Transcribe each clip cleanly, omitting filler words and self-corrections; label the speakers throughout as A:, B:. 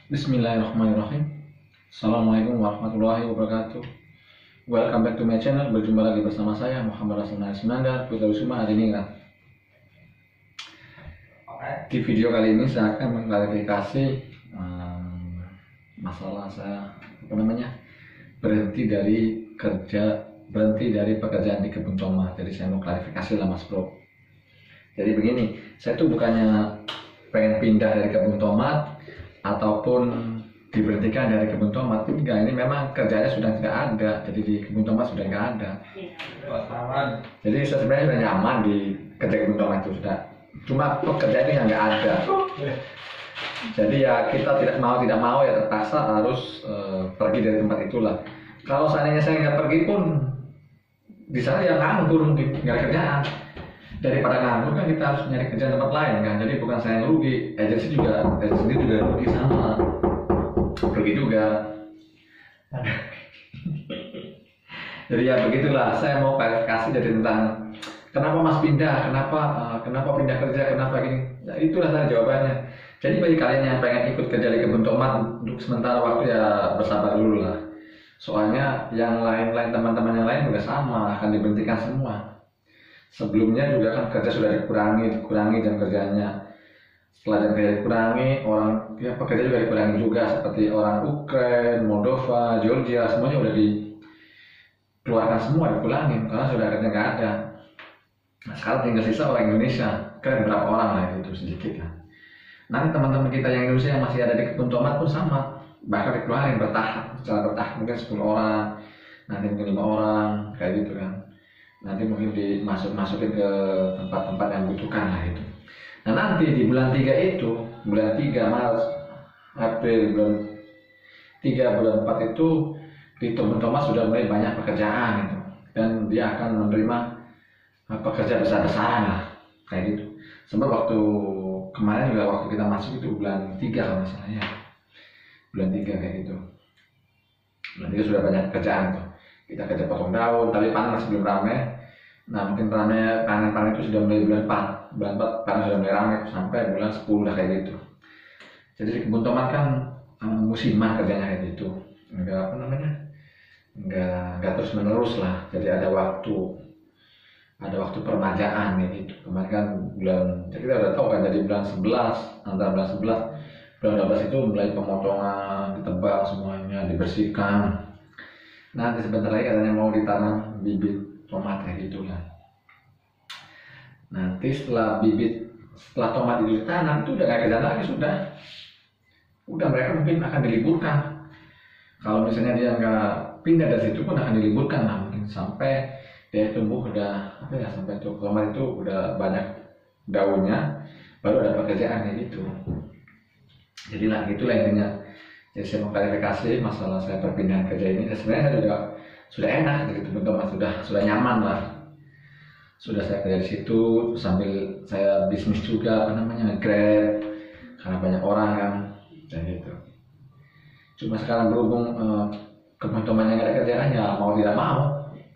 A: Bismillahirrahmanirrahim. Assalamualaikum warahmatullahi wabarakatuh. Welcome back to my channel. Berjumpa lagi bersama saya Muhammad Rasul Ismanda Putra Usuma Adiningrat. Di video kali ini saya akan mengklarifikasi masalah saya berhenti dari pekerjaan di kebun tomat. Jadi saya mau klarifikasi lah Mas Bro. Jadi begini, saya tuh bukannya pengen pindah dari kebun tomat ataupun diberhentikan dari kebun tomat. Enggak, ini memang kerjanya sudah tidak ada. Jadi di kebun tomat sudah nggak ada. Jadi saya sebenarnya sudah nyaman di kerja kebun tomat itu sudah. Cuma pekerjaan ini yang nggak ada. Jadi ya kita tidak mau ya terpaksa harus pergi dari tempat itulah. Kalau seandainya saya nggak pergi pun di sana ya nganggur, nggak ada kerjaan. Daripada nganggur kan kita harus nyari kerjaan tempat lain kan. Jadi bukan saya yang rugi, agensi sendiri juga rugi sama, pergi juga. Jadi ya begitulah, saya mau klarifikasi dari tentang kenapa Mas pindah, kenapa pindah kerja, kenapa gini. Ya itulah saya jawabannya. Jadi bagi kalian yang pengen ikut kerja di kebun tomat untuk sementara waktu ya bersabar dulu lah. Soalnya yang lain-lain, teman-teman yang lain juga sama, akan diberhentikan semua. Sebelumnya juga kan kerja sudah dikurangi jam kerjanya. Setelah jam kerja dikurangi, pekerja juga dikurangi juga, seperti orang Ukraina, Moldova, Georgia, semuanya udah dikeluarkan semua, dikurangin karena sudah kerja nggak ada. Nah, sekarang tinggal sisa orang Indonesia, kan berapa orang lah itu sedikit lah. Nanti teman-teman kita yang Indonesia yang masih ada di kebun tomat pun sama, bahkan dikeluarin secara bertahap, mungkin 10 orang, nanti mungkin 5 orang, kayak gitu kan. Nanti mungkin dimasukin ke tempat-tempat yang butuhkan lah itu. Nah nanti di bulan 3 itu, bulan 3 Maret, April, bulan 3, bulan 4 itu di kebun tomat sudah mulai banyak pekerjaan gitu. Dan dia akan menerima pekerja besar-besaran lah, kayak gitu. Sebab waktu kemarin juga waktu kita masuk itu bulan 3 kalau misalnya, bulan 3 kayak gitu. Bulan 3 sudah banyak pekerjaan tuh. Kita kerja potong daun, tapi panen masih belum ramai. Nah mungkin panen itu sudah mulai bulan 4 panen sudah mulai ramai sampai bulan 10 lah kayak gitu. Jadi di kebun tomat kan musiman kerjanya kayak gitu, enggak terus menerus lah. Jadi ada waktu permajaan gitu. Kemarin kan jadi kita udah tahu kan, jadi bulan 11, antara bulan 11 bulan 12 itu mulai pemotongan, ditebang semuanya, dibersihkan. Nanti sebentar lagi katanya mau ditanam bibit tomat kayak gitulah. Nanti setelah tomat itu ditanam itu udah nggak kerja lagi, udah mereka mungkin akan diliburkan. Kalau misalnya dia nggak pindah dari situ pun akan diliburkan lah, mungkin sampai dia tumbuh sampai tomat itu udah banyak daunnya, baru ada pekerjaan kayak gitu. Jadi lah gitulah intinya. Jadi saya mau klarifikasi masalah saya perpindahan kerja ini. Sebenarnya saya sudah enak gitu, teman-teman, sudah nyaman lah. Sudah saya kerja di situ sambil saya bisnis juga, Grab, karena banyak orang kan, dan gitu. Cuma sekarang berhubung kebun tomatnya nggak ada kerjaan, ya mau tidak mau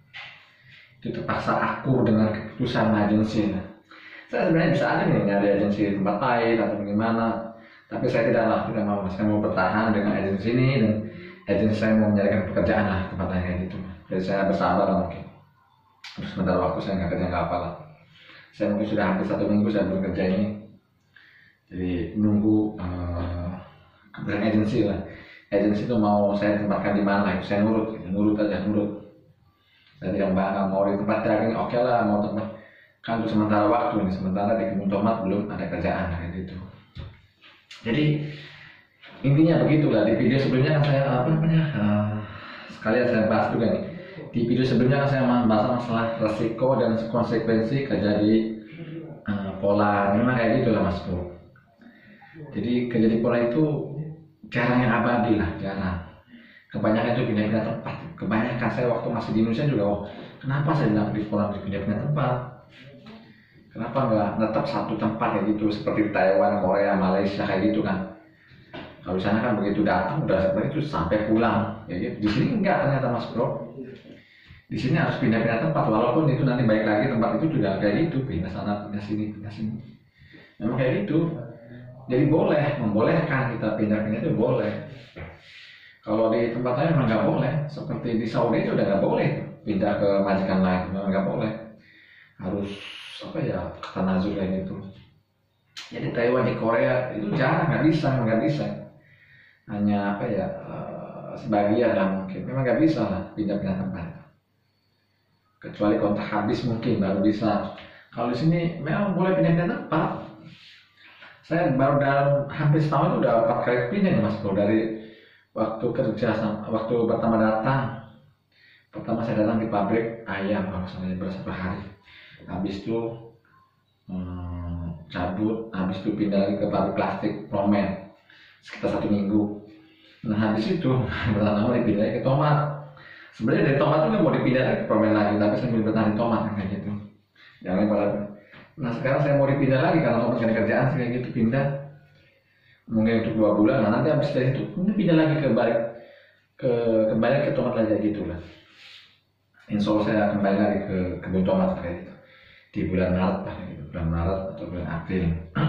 A: itu terpaksa akur dengan keputusan agensi. Saya sebenarnya bisa aja nih nyari agensi di tempat lain atau bagaimana, tapi saya tidak mau. Saya mau bertahan dengan agensi ini, dan agensi saya mau mencarikan pekerjaan lah tempat lain kayak gitu. Jadi saya bersabar lah mungkin. Terus sebentar waktu saya nggak kerja nggak apa lah. Saya mungkin sudah hampir 1 minggu saya bekerja ini. Jadi menunggu kebetulan agensi lah. Agensi itu mau saya tempatkan di mana, saya nurut aja. Saya tidak mau di tempat dagang, oke lah, mau tempat kan untuk sementara waktu ini. Sementara di kebun tomat belum ada kerjaan kayak gitu. Jadi intinya begitulah. Di video sebelumnya kan saya sekalian saya bahas juga nih. Di video sebelumnya kan saya bahas masalah resiko dan konsekuensi kerja di pola. Memang kayak gitulah Mas Bro. Jadi kerja di pola itu jarang yang abadi lah, jarang. Kebanyakan itu pindah-pindah tempat. Kebanyakan saya waktu masih di Indonesia juga, kenapa saya bilang di pola pindah-pindah tempat? Kenapa nggak tetap satu tempat kayak gitu, seperti Taiwan, Korea, Malaysia kayak gitu kan? Kalau di sana kan begitu datang udah seperti itu sampai pulang, ya gitu. Di sini enggak ternyata Mas Bro. Di sini harus pindah-pindah tempat, walaupun itu nanti baik lagi tempat itu juga kayak gitu, pindah sana, pindah sini. Memang kayak gitu. Jadi membolehkan kita pindah-pindah itu boleh. Kalau di tempat lain memang nggak boleh. Seperti di Saudi itu udah nggak boleh pindah ke majikan lain, memang nggak boleh. Harus tanazul kayak gitu. Jadi Taiwan di Korea itu jarang, nggak bisa. Hanya sebagian lah mungkin. Memang nggak bisa lah pindah-pindah tempat. Kecuali kontrak habis mungkin baru bisa. Kalau di sini memang boleh pindah-pindah tempat. Saya baru dalam hampir setahun itu udah 4 kali pindah nih Mas Bro, dari waktu kerja waktu pertama datang. Pertama saya datang di pabrik ayam, kalau misalnya berapa hari. Habis itu cabut, habis itu pindah lagi ke pabrik plastik Promen sekitar 1 minggu. Nah habis itu pertama dipindah ke tomat. Sebenarnya dari tomat itu mau dipindah lagi ke Promen lagi, tapi saya mau bertahan di tomat kayak gitu. Jangan pada. Nah sekarang saya mau dipindah lagi karena tomat gak ada kerjaan kayak gitu, pindah. Mungkin untuk 2 bulan, nah nanti habis dari itu pindah lagi kembali ke tomat lagi gitu lah. Insya Allah saya kembali lagi ke kebun tomat kayak gitu di bulan Maret lah, gitu. Bulan Maret atau bulan April.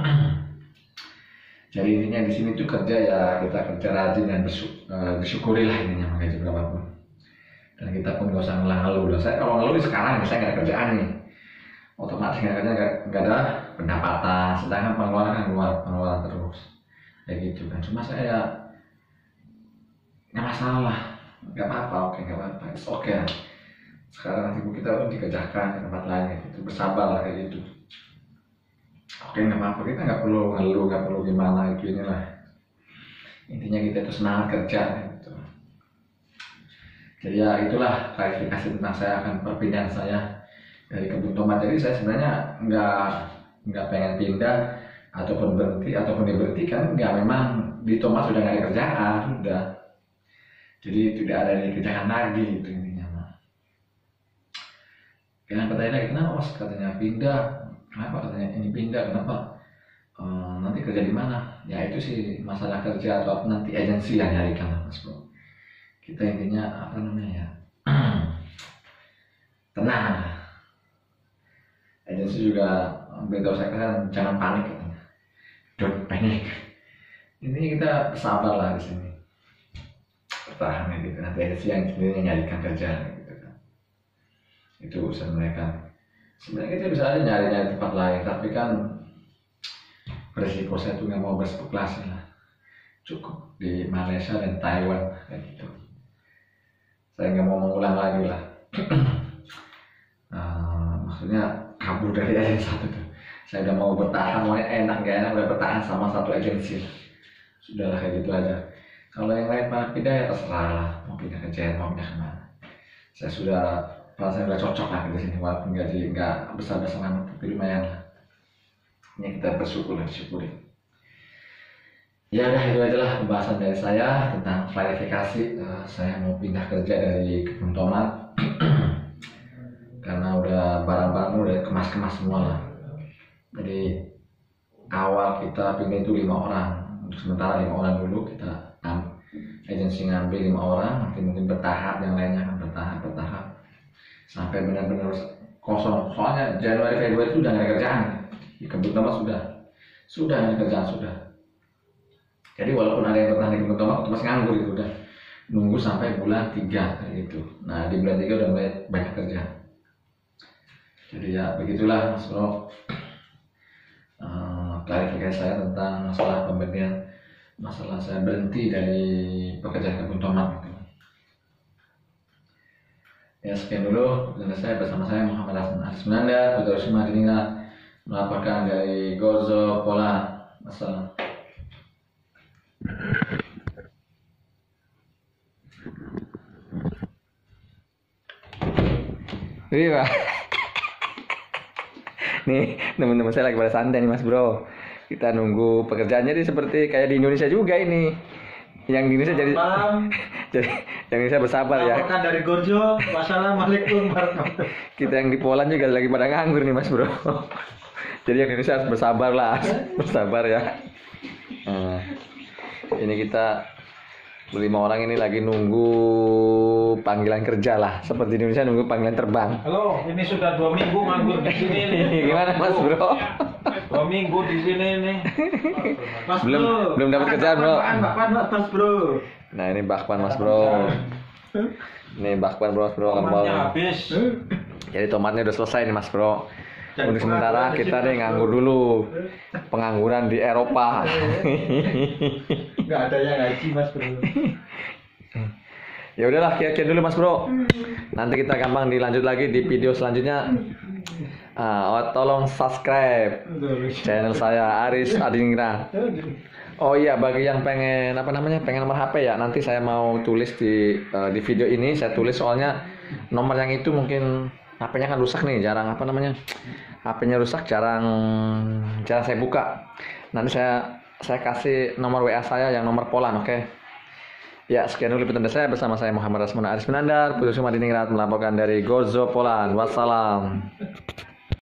A: Jadi intinya di sini tuh kerja ya kita kerja rajin dan bersyukurilah intinya makanya berapapun. Dan kita pun nggak usah ngeluh. Saya kalau ngeluh sekarang saya nggak ada kerjaan nih, otomatis nggak ada pendapatan. Sedangkan pengeluaran kan pengeluaran terus kayak gitu kan. Cuma saya nggak masalah, nggak apa-apa, nggak apa-apa, oke. Sekarang nanti kita pun dikerjakan ke tempat lain kayak gitu, bersabar lah kayak gitu. Oke, nggak apa-apa, kita nggak perlu ngeluh, nggak perlu gimana itu inilah. Intinya kita itu semangat kerja gitu. Jadi ya itulah klarifikasi tentang saya akan perpindahan saya dari kebun tomat. Jadi saya sebenarnya nggak pengen pindah ataupun berhenti ataupun diberhentikan, nggak, memang di tomat sudah nggak ada kerjaan sudah. Jadi tidak ada dikerjakan lagi gitu intinya. Yang katanya lagi kenapa Mas, katanya pindah. Kenapa katanya ini pindah, kenapa? Nanti kerja di mana? Ya itu sih masalah kerja atau nanti agensi yang nyarikan lah Mas Bro. Kita intinya tenang. Agensi juga beritahu saya kan jangan panik katanya. Don't panic. Ini kita sabar lah di sini. Bertahan gitu. Nanti agensi yang sendiri nyarikan kerja gitu kan. Itu urusan mereka. Sebenarnya kita bisa aja nyari tempat lain, tapi kan berisiko saya tuh nggak mau berspekulasi lah. Cukup di Malaysia dan Taiwan kayak gitu. Saya nggak mau mengulang lagi lah. Maksudnya kabur dari agensi satu tuh. Saya udah mau bertahan, mau enak nggak enak udah bertahan sama satu agensi. Sudahlah kayak gitu aja. Kalau yang lain mau pindah ya terserah lah, mau pindah ke JN, mau pindah kemana. Saya sudah cocok lah di sini, walaupun gaji nggak besar-besar amat, tapi lumayan lah. Ini kita bersyukuri. Ya udah itu aja lah pembahasan dari saya tentang klarifikasi. Saya mau pindah kerja dari kebun tomat karena udah barang-barang udah kemas-kemas semua lah. Jadi awal kita pindah itu 5 orang, untuk sementara 5 orang dulu kita agensi ngambil 5 orang, nanti mungkin bertahap, yang lainnya akan bertahap sampai benar-benar kosong. Soalnya Januari Februari itu udah nggak ada kerjaan di kebun tomat, sudah ada kerjaan sudah. Jadi walaupun ada yang bertahan di kebun tomat masih nganggur itu, udah nunggu sampai bulan 3 kayak gitu. Nah di bulan 3 udah mulai banyak kerjaan. Jadi ya begitulah Mas Bro, klarifikasi saya tentang masalah pemberhentian, masalah saya berhenti dari pekerjaan kebun tomat gitu. Ya sekian dulu dari saya, bersama saya Muhammad Hasan Arismananda, Putra Usma Diningrat, melaporkan dari Gozo, Pola. Wassalam.
B: Iya. Nih teman-teman saya lagi pada santai nih Mas Bro. Kita nunggu pekerjaannya jadi seperti kayak di Indonesia juga ini. Yang di Indonesia jadi yang Indonesia bersabar ya.
C: Melaporkan dari Gojo. Wassalamualaikum warahmatullahi wabarakatuh.
B: Kita yang di Poland juga lagi pada nganggur nih Mas Bro. Jadi yang Indonesia harus bersabar lah, bersabar ya. Ini kita 5 orang ini lagi nunggu nunggu panggilan kerja lah. Seperti di Indonesia nunggu panggilan terbang.
C: Halo, ini sudah 2 minggu nganggur di sini nih.
B: Gimana Mas Bro?
C: 2 minggu di sini nih. Mas
B: Belum dapat kerjaan, Bro.
C: Bakwan, Mas Bro.
B: Nah ini bakwan Mas Bro. Ini bakwan Mas Bro.
C: Tomatnya habis.
B: Jadi tomatnya udah selesai nih Mas Bro. Untuk sementara kita nih nganggur dulu. Pengangguran di Eropa.
C: Nggak ada yang gaji Mas Bro.
B: Ya udahlah, kian dulu Mas Bro. Nanti kita gampang dilanjut lagi di video selanjutnya. Tolong subscribe channel saya Aris Adiningrat. Oh iya, bagi yang pengen pengen nomor HP ya, nanti saya mau tulis di video ini, saya tulis soalnya nomor yang itu mungkin HP-nya kan rusak nih, jarang HP-nya rusak, jarang saya buka. Nanti saya kasih nomor WA saya yang nomor Poland, oke? Ya, sekian dulu liputan saya bersama saya Muhammad Rasmana Aris Menandar, Putus Adiningrat melaporkan dari Gozo, Poland. Wassalam.